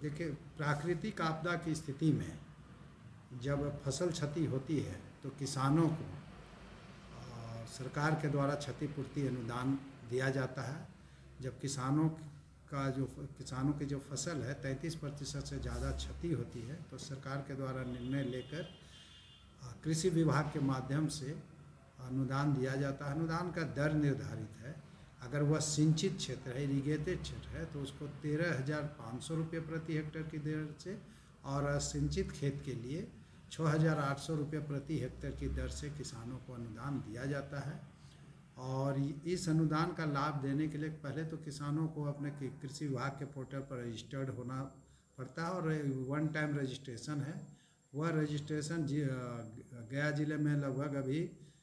देखिए, प्राकृतिक आपदा की स्थिति में जब फसल क्षति होती है तो किसानों को सरकार के द्वारा क्षतिपूर्ति अनुदान दिया जाता है। जब किसानों की जो फसल है 33% से ज़्यादा क्षति होती है तो सरकार के द्वारा निर्णय लेकर कृषि विभाग के माध्यम से अनुदान दिया जाता है। अनुदान का दर निर्धारित है। अगर वह सिंचित क्षेत्र है, इरीगेटेड क्षेत्र है, तो उसको 13,500 रुपये प्रति हेक्टेयर की दर से और सिंचित खेत के लिए 6,800 रुपये प्रति हेक्टेयर की दर से किसानों को अनुदान दिया जाता है। और इस अनुदान का लाभ देने के लिए पहले तो किसानों को अपने कृषि विभाग के पोर्टल पर रजिस्टर्ड होना पड़ता है और वन टाइम रजिस्ट्रेशन है। वह रजिस्ट्रेशन गया ज़िले में लगभग अभी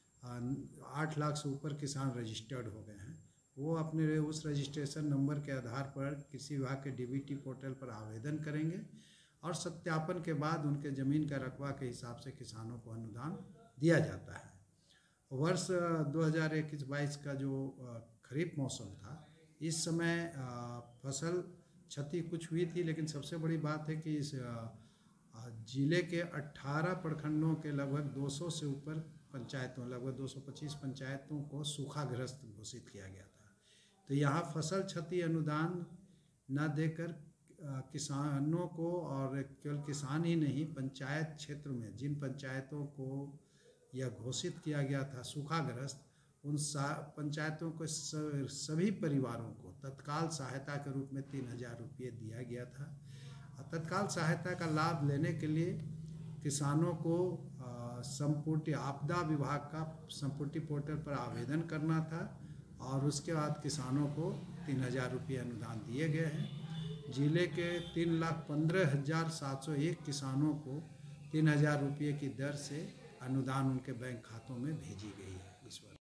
8 लाख से ऊपर किसान रजिस्टर्ड हो गए हैं। वो अपने उस रजिस्ट्रेशन नंबर के आधार पर कृषि विभाग के डीबीटी पोर्टल पर आवेदन करेंगे और सत्यापन के बाद उनके ज़मीन का रकबा के हिसाब से किसानों को अनुदान दिया जाता है। वर्ष 2021-22 का जो खरीफ मौसम था, इस समय फसल क्षति कुछ हुई थी, लेकिन सबसे बड़ी बात है कि इस जिले के 18 प्रखंडों के लगभग 200 से ऊपर पंचायतों, लगभग 225 पंचायतों को सूखाग्रस्त घोषित किया गया था। तो यहाँ फसल क्षति अनुदान न देकर किसानों को, और केवल किसान ही नहीं, पंचायत क्षेत्र में जिन पंचायतों को यह घोषित किया गया था सूखाग्रस्त, उन पंचायतों को सभी परिवारों को तत्काल सहायता के रूप में 3,000 रुपये दिया गया था। तत्काल सहायता का लाभ लेने के लिए किसानों को संपूर्ण आपदा विभाग का संपूर्ण पोर्टल पर आवेदन करना था और उसके बाद किसानों को 3,000 रुपये अनुदान दिए गए हैं। जिले के 3,15,701 किसानों को 3,000 रुपये की दर से अनुदान उनके बैंक खातों में भेजी गई है इस वक्त।